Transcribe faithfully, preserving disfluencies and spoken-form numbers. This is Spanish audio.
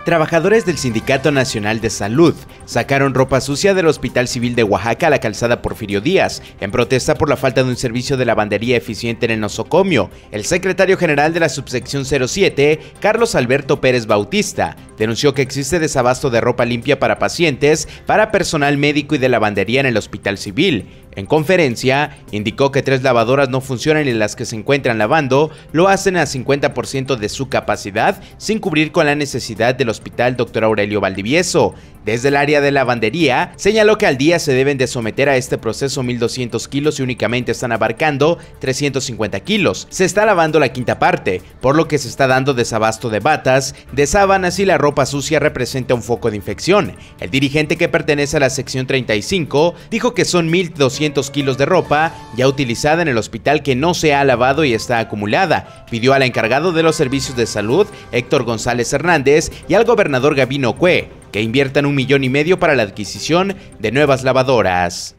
Trabajadores del Sindicato Nacional de Salud sacaron ropa sucia del Hospital Civil de Oaxaca a la calzada Porfirio Díaz, en protesta por la falta de un servicio de lavandería eficiente en el nosocomio. El secretario general de la subsección cero siete, Carlos Alberto Pérez Bautista, denunció que existe desabasto de ropa limpia para pacientes, para personal médico y de lavandería en el Hospital Civil. En conferencia, indicó que tres lavadoras no funcionan y las que se encuentran lavando lo hacen a cincuenta por ciento de su capacidad, sin cubrir con la necesidad del Hospital Doctor Aurelio Valdivieso. Desde el área de lavandería, señaló que al día se deben de someter a este proceso mil doscientos kilos y únicamente están abarcando trescientos cincuenta kilos. Se está lavando la quinta parte, por lo que se está dando desabasto de batas, de sábanas y la ropa sucia representa un foco de infección. El dirigente, que pertenece a la sección treinta y cinco, dijo que son mil doscientos kilos de ropa ya utilizada en el hospital que no se ha lavado y está acumulada. Pidió al encargado de los servicios de salud, Héctor González Hernández, y al gobernador Gabino Cue que inviertan un millón y medio para la adquisición de nuevas lavadoras.